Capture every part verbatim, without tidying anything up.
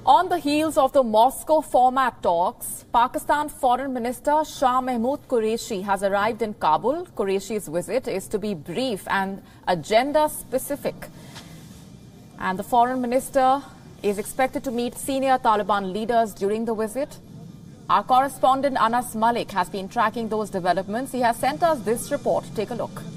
On the heels of the Moscow format talks, Pakistan Foreign Minister Shah Mahmood Qureshi has arrived in Kabul. Qureshi's visit is to be brief and agenda-specific. And the Foreign Minister is expected to meet senior Taliban leaders during the visit. Our correspondent Anas Malik has been tracking those developments. He has sent us this report. Take a look.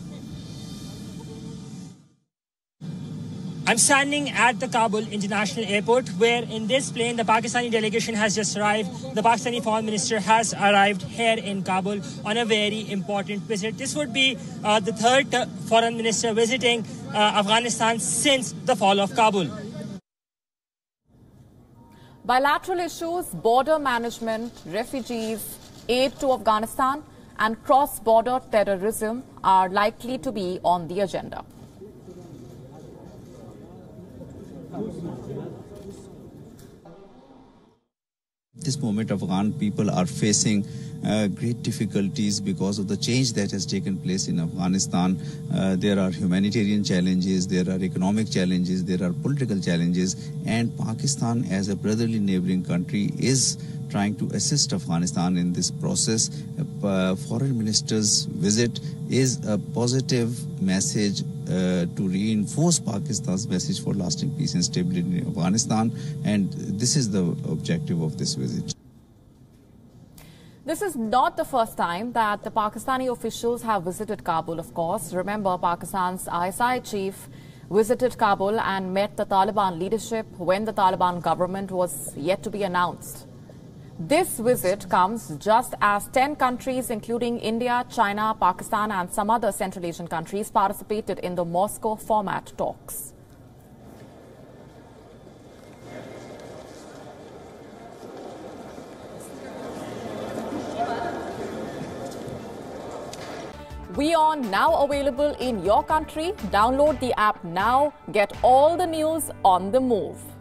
I'm standing at the Kabul International Airport, where in this plane the Pakistani delegation has just arrived. The Pakistani Foreign Minister has arrived here in Kabul on a very important visit. This would be uh, the third uh, Foreign Minister visiting uh, Afghanistan since the fall of Kabul. Bilateral issues, border management, refugees, aid to Afghanistan and cross-border terrorism are likely to be on the agenda. At this moment, Afghan people are facing uh, great difficulties because of the change that has taken place in Afghanistan. Uh, there are humanitarian challenges, there are economic challenges, there are political challenges, and Pakistan as a brotherly neighboring country is trying to assist Afghanistan in this process. Uh, foreign minister's visit is a positive message uh, to reinforce Pakistan's message for lasting peace and stability in Afghanistan, and this is the objective of this visit. This is not the first time that the Pakistani officials have visited Kabul, of course. Remember, Pakistan's I S I chief visited Kabul and met the Taliban leadership when the Taliban government was yet to be announced. This visit comes just as ten countries, including India, China, Pakistan and some other Central Asian countries, participated in the Moscow format talks. WION now available in your country. Download the app now. Get all the news on the move.